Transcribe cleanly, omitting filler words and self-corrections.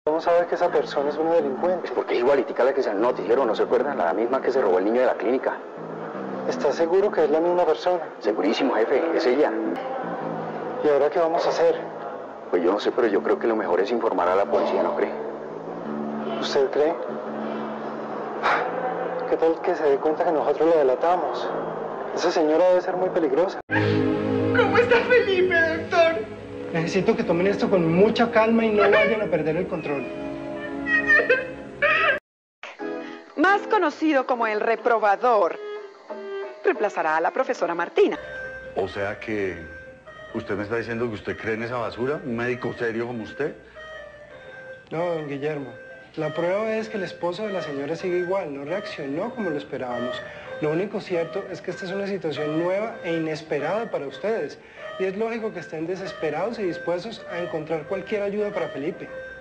¿Cómo sabe que esa persona es una delincuente? Es porque es igualitica a la que se en el noticiero, ¿no se acuerdan? La misma que se robó el niño de la clínica. ¿Está seguro que es la misma persona? Segurísimo, jefe, es ella. ¿Y ahora qué vamos a hacer? Pues yo no sé, pero yo creo que lo mejor es informar a la policía, ¿no cree? ¿Usted cree? ¿Qué tal que se dé cuenta que nosotros la delatamos? Esa señora debe ser muy peligrosa. ¿Cómo está Felipe, doctor? Necesito que tomen esto con mucha calma y no vayan a perder el control. Más conocido como el reprobador, reemplazará a la profesora Martina. O sea que usted me está diciendo que usted cree en esa basura, un médico serio como usted. No, don Guillermo. La prueba es que el esposo de la señora sigue igual, no reaccionó como lo esperábamos. Lo único cierto es que esta es una situación nueva e inesperada para ustedes. Y es lógico que estén desesperados y dispuestos a encontrar cualquier ayuda para Felipe.